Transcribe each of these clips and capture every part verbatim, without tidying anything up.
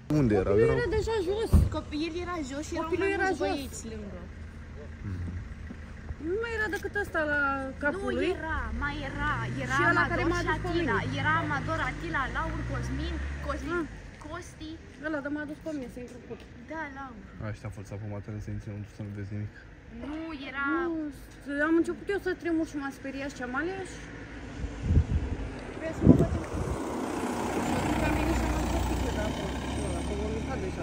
Unde era? Copilul era deja jos. Copil, el era jos și Copilul erau era mai mulți jos. băieți lângă. Nu mai era decât ăsta la capul Nu lui. era, mai era. Era Și ăla care Amador m-a și dus pe Atila. mine. Era Amador, Atila, Laur, Cosmin, Cosmin, Ah. Costi. Ăla de m-a dus pe mine să intru cu. Da, Laur. Ăștia forța pe matele să intre înăuntru să nu vezi nimic. Nu, era... Nu, am început eu să tremur și m-a speriat și Amalia și... Trebuia să mă batem. Și atunci am venit și am adus o sticlă de apă. Ăla, că m-a lăsat deja.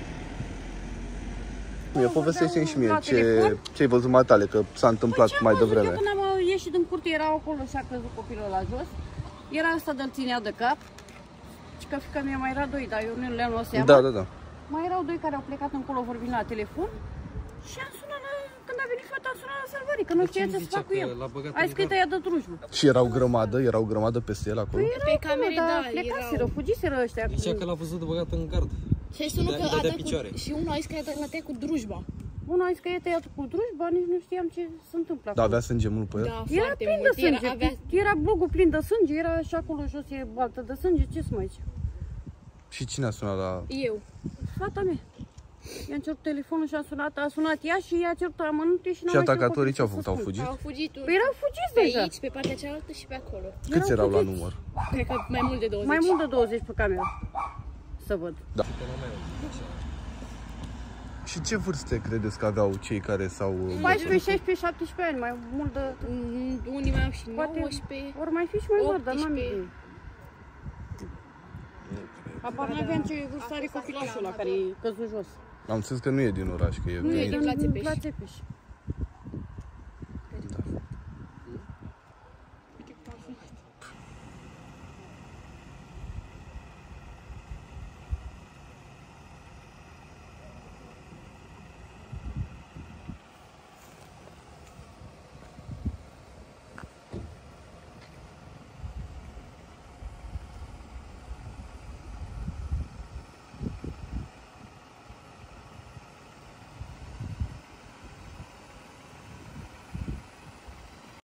Mie povestește-mi și mie La ce, telefon? ce ai văzut matale, că s-a întâmplat Păi ce mai am văzut devreme. eu când am ieșit din curte, erau acolo și a căzut copilul la jos. Era asta de-l ținea de cap. Și că fiica mea mai era doi, dar eu nu le-am luat seama. Da, da, da. Mai erau doi care au plecat încolo vorbind la telefon. Și am sunat la... Când a venit fata, am sunat la salvării, că nu știa ce să fac cu el. Ai scris ea de drujbă. Și erau grămadă, erau grămadă peste el acolo. Păi erau Pe acolo, camere, dar da, plecaseră, erau. fugiseră ăștia. Zicea că l-a văzut băgat în gard. Și ai sunat Îi că a dădea dat picioare. cu... Și unul a zis că a dat cu drujba. Unul a zis că e tăiat cu drujba, nici nu știam ce se întâmplă Da, acolo. avea sânge mult pe el? Da, Era foarte plin de mult. sânge, Era, avea... era blogul plin de sânge, era și acolo jos e baltă de sânge, ce să mai zic? Și cine a sunat la... Eu. Fata mea. I-am cerut telefonul și a sunat, a sunat ea și i-a cerut amănunte și n-am Și mai știut atacatorii ce au copil făcut? să Au spun. fugit? Au fugit Păi erau fugiți pe deja. aici, pe partea cealaltă și pe acolo. Câți erau la fugiți. număr? Cred că mai mult de douăzeci. Mai mult de douăzeci pe cameră. Să văd. Da. Și ce vârste credeți că aveau cei care s-au... paisprezece, șaisprezece, șaptesprezece ani, mai mult de... Mm, Unii mai au și Poate nouăsprezece. ori mai fi și mai mult, dar n-am optsprezece. idee. Apar n-aveam ce vârstă are copilașul ăla care e căzut jos. Am înțeles că nu e din oraș, că e Nu e venit. din La Țepeș. la Țepeș.